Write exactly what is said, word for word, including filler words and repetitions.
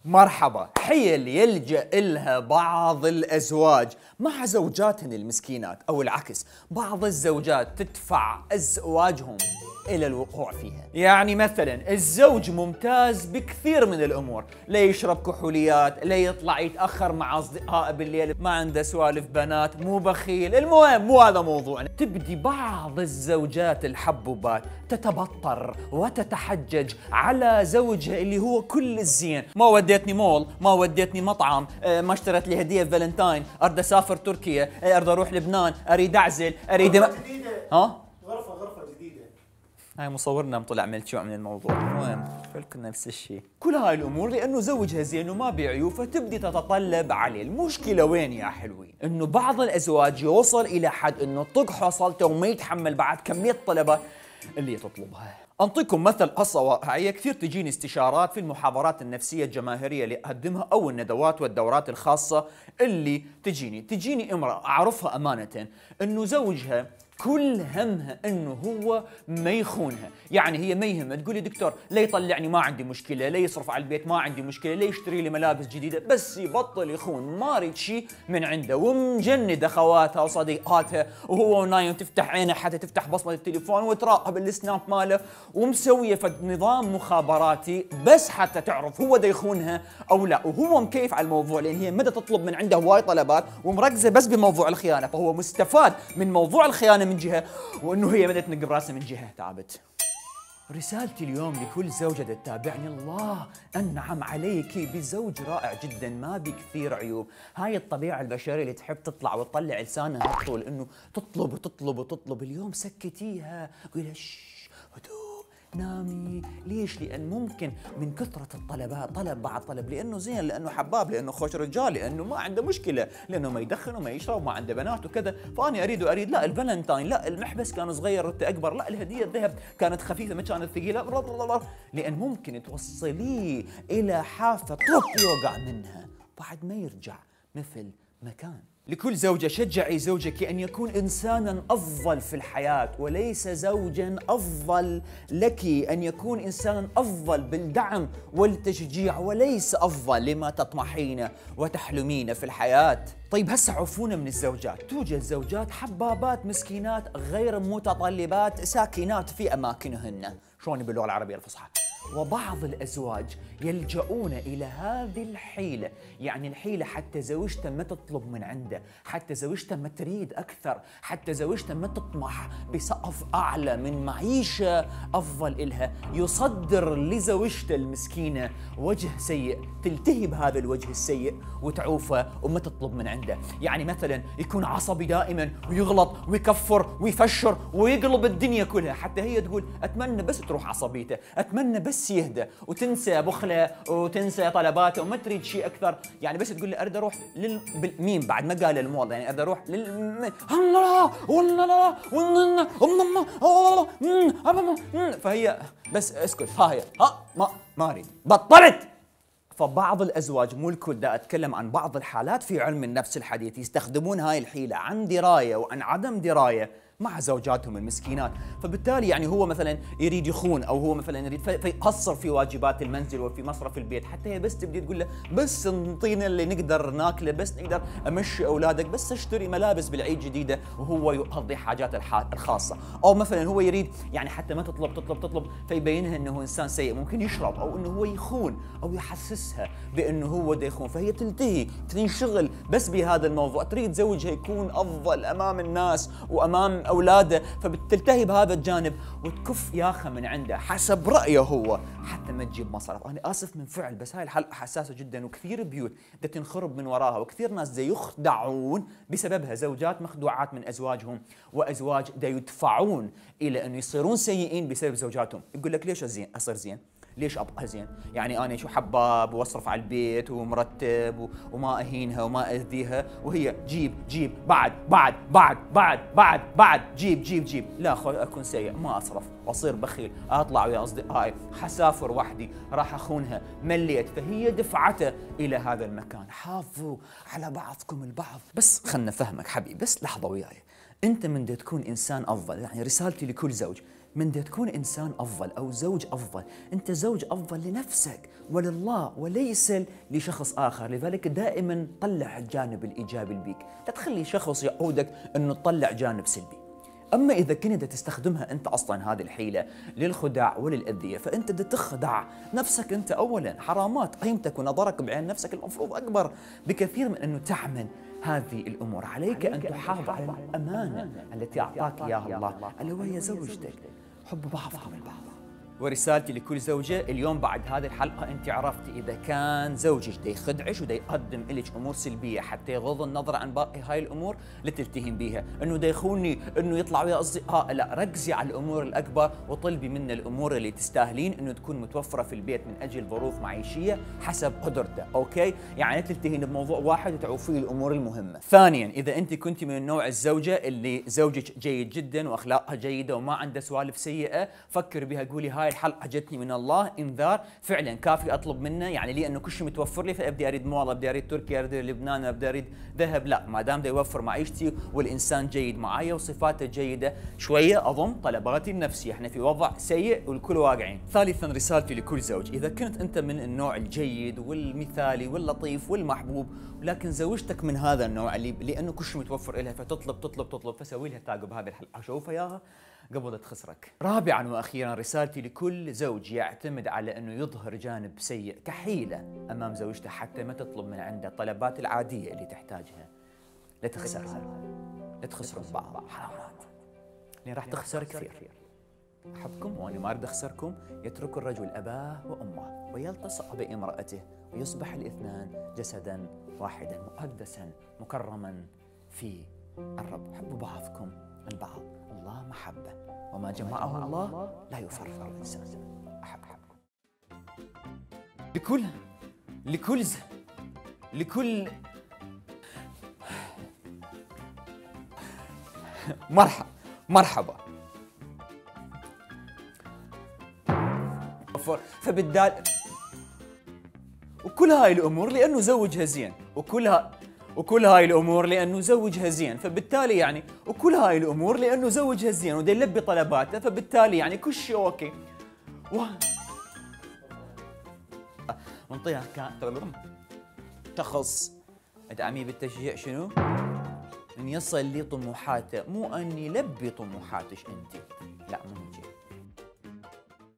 مرحبا. حيل يلجأ إلها بعض الأزواج مع زوجاتهن المسكينات، أو العكس، بعض الزوجات تدفع أزواجهم إلى الوقوع فيها. يعني مثلا الزوج ممتاز بكثير من الأمور، لا يشرب كحوليات، لا يطلع يتأخر مع أصدقائه بالليل، ما عنده سوالف بنات، مو بخيل، المهم مو هذا موضوعنا. تبدي بعض الزوجات الحبوبات تتبطر وتتحجج على زوجها اللي هو كل الزين، ما وديتني مول، ما وديتني مطعم، ما اشترت لي هدية فالنتاين، أريد أسافر تركيا، أريد أروح لبنان، أريد أعزل، أريد غرفة جديدة. ها؟ غرفة غرفة جديدة. هاي مصورنا طلع ملشوع من الموضوع. المهم كلكم نفس الشيء. كل هاي الامور لانه زوجها زين وما بعيوب، فتبدي تتطلب عليه. المشكله وين يا حلوين؟ انه بعض الازواج يوصل الى حد انه طق حصلته وما يتحمل بعد كميه طلبات اللي تطلبها. انطيكم مثل قصه واقعيه كثير تجيني استشارات في المحاضرات النفسيه الجماهيريه اللي اقدمها او الندوات والدورات الخاصه اللي تجيني تجيني امراه اعرفها امانه انه زوجها كل همها انه هو ما يخونها. يعني هي ما يهمها، تقول لي دكتور لا يطلعني ما عندي مشكله، لا يصرف على البيت ما عندي مشكله، لا يشتري لي ملابس جديده، بس يبطل يخون، ما اريد شيء من عنده. ومجند اخواتها وصديقاتها وهو نايم تفتح عينه حتى تفتح بصمه التليفون وتراقب السناب ماله، ومسويه فد نظام مخابراتي بس حتى تعرف هو دا يخونها او لا. وهو مكيف على الموضوع لان هي مدى تطلب من عنده هواي طلبات ومركزه بس بموضوع الخيانه، فهو مستفاد من موضوع الخيانه من جهه، وانه هي بدات تنقب راسها من جهه. تعبت. رسالتي اليوم لكل زوجة تتابعني، الله أنعم عليك بزوج رائع جدا ما بكثير عيوب. هاي الطبيعة البشرية اللي تحب تطلع وتطلع لسانها طول انه تطلب وتطلب وتطلب. اليوم سكتيها، قولها شش هدوء نامي. ليش؟ لأن ممكن من كثرة الطلبات طلب بعد طلب، لأنه زين، لأنه حباب، لأنه خوش رجال، لأنه ما عنده مشكلة، لأنه ما يدخن وما يشرب وما عنده بنات وكذا. فأنا أريد وأريد لا الفالنتاين، لا المحبس كان صغير رت أكبر، لا الهدية الذهب كانت خفيفة ما كانت ثقيلة، لأن ممكن توصليه إلى حافة طب يوقع منها بعد ما يرجع مثل ما كان. لكل زوجة شجعي زوجك أن يكون إنسانا أفضل في الحياة وليس زوجا أفضل لك، أن يكون إنسانا أفضل بالدعم والتشجيع وليس أفضل لما تطمحين وتحلمين في الحياة. طيب هسه عفونا من الزوجات. توجد زوجات حبابات مسكينات غير متطلبات ساكنات في أماكنهن، شلون باللغة العربية الفصحى. وبعض الأزواج يلجؤون إلى هذه الحيلة، يعني الحيلة حتى زوجته ما تطلب من عنده، حتى زوجته ما تريد أكثر، حتى زوجته ما تطمح بسقف أعلى من معيشة أفضل إلها. يصدر لزوجته المسكينة وجه سيء، تلتهي بهذا الوجه السيء وتعوفه وما تطلب من عنده. يعني مثلا يكون عصبي دائما ويغلط ويكفر ويفشر ويقلب الدنيا كلها، حتى هي تقول أتمنى بس تروح عصبيته، أتمنى بس يهدى وتنسى بخله وتنسى طلباته وما تريد شيء اكثر. يعني بس تقول لي اريد اروح للميم بعد ما قال الموضوع، يعني اريد اروح لل فهي بس اسكت، ها هي ها ما ما اريد، بطلت. فبعض الازواج، مو الكل، دا اتكلم عن بعض الحالات في علم النفس الحديث، يستخدمون هاي الحيله عن درايه وعن عدم درايه مع زوجاتهم المسكينات. فبالتالي يعني هو مثلا يريد يخون، او هو مثلا يريد فيقصر في واجبات المنزل وفي مصرف البيت، حتى هي بس تبدي تقول له بس انطينا اللي نقدر ناكله، بس نقدر امشي اولادك، بس اشتري ملابس بالعيد جديده، وهو يقضي حاجاته الخاصه. او مثلا هو يريد يعني حتى ما تطلب تطلب تطلب فيبينها انه انسان سيء، ممكن يشرب، او انه هو يخون، او يحسسها بانه هو دا يخون، فهي تلتهي تنشغل بس بهذا الموضوع، تريد زوجها يكون افضل امام الناس وامام اولاده، فبتلتهي بهذا الجانب وتكف ياخه من عنده حسب رايه هو حتى ما تجيب مصرف. انا اسف من فعل، بس هاي الحلقه حساسه جدا، وكثير بيوت بدها تنخرب من وراها، وكثير ناس دا يخدعون بسببها، زوجات مخدوعات من ازواجهم، وازواج دا يدفعون الى انه يصيرون سيئين بسبب زوجاتهم. يقول لك ليش زين اصير زين؟ ليش ابقى زين؟ يعني انا شو حباب واصرف على البيت ومرتب وما اهينها وما اذيها، وهي جيب جيب بعد بعد بعد بعد بعد بعد جيب جيب جيب. لا اخوي اكون سيء، ما اصرف واصير بخيل، اطلع ويا اصدقائي، حسافر وحدي، راح اخونها، مليت، فهي دفعته الى هذا المكان. حافظوا على بعضكم البعض. بس خلنا نفهمك حبيبي، بس لحظه وياي، انت من دا تكون انسان افضل، يعني رسالتي لكل زوج، من دا تكون إنسان أفضل أو زوج أفضل، أنت زوج أفضل لنفسك ولله وليس لشخص آخر. لذلك دائما طلع الجانب الإيجابي بيك، لا تخلي شخص يقودك أنه تطلع جانب سلبي. أما إذا كنت تستخدمها أنت أصلا هذه الحيلة للخداع وللأذية، فأنت دا تخدع نفسك أنت أولا. حرامات قيمتك ونظرك بعين نفسك المفروض أكبر بكثير من أنه تعمل هذه الأمور. عليك أن تحافظ على الأمانة التي أعطاك إياها الله، ألا وهي زوجتك. حبوا بعضكم البعض. ورسالتي لكل زوجة اليوم بعد هذه الحلقة أنت عرفتي إذا كان زوجك دا يخدعش ودا يقدم إلك أمور سلبية حتى يغض النظر عن باقي هاي الأمور اللي تلتهم بيها، إنه دا يخوني، إنه يطلع ويا أصدقاء، لا، ركزي على الأمور الأكبر وطلبي منا الأمور اللي تستاهلين إنه تكون متوفرة في البيت من أجل ظروف معيشية حسب قدرته، أوكي؟ يعني لا تلتهين بموضوع واحد وتعوفي الأمور المهمة. ثانياً، إذا أنت كنت من النوع الزوجة اللي زوجك جيد جداً وأخلاقها جيدة وما عنده سوالف سيئة، فكر بها، قولي هاي الحلقة جتني من الله انذار فعلا كافي اطلب منه، يعني لي انه كل شيء متوفر لي، فابدي اريد مال، ابدي اريد تركيا، اريد لبنان، ابدي اريد ذهب. لا، ما دام دا يوفر معيشتي والانسان جيد معايا وصفاته جيده، شويه اضم طلباتي النفسيه. احنا في وضع سيء والكل واقعين. ثالثا، رسالتي لكل زوج، اذا كنت انت من النوع الجيد والمثالي واللطيف والمحبوب، ولكن زوجتك من هذا النوع اللي لانه كل شيء متوفر لها فتطلب تطلب تطلب، فسوي لها تاج بهذه الحلقه، شوفها اياها قبل لا تخسرك. رابعا واخيرا، رسالتي لكل زوج يعتمد على انه يظهر جانب سيء كحيله امام زوجته حتى ما تطلب من عنده الطلبات العاديه اللي تحتاجها. لا تخسرها، لا تخسروا بعض، حرامات، لان راح تخسر كثير. احبكم وانا ما اريد اخسركم. يترك الرجل اباه وامه ويلتصق بامراته ويصبح الاثنان جسدا واحدا مقدسا مكرما في الرب. حبوا بعضكم البعض، الله محبة، وما جمعه الله لا يفرق الإنسان. أحب أحبكم. لكل لكل ز... لكل مرحبا مرحبا فبالدال وكل هاي الأمور لأنه زوجها زين، وكلها وكل هاي الامور لانه زوجها زين، فبالتالي يعني وكل هاي الامور لانه زوجها زين ودا يلبي طلباته، فبالتالي يعني كل شيء اوكي. و منطيها كان شخص ادعميه بالتشجيع شنو؟ ان يصل لطموحاته، مو ان يلبي طموحاتك انت، لا، مو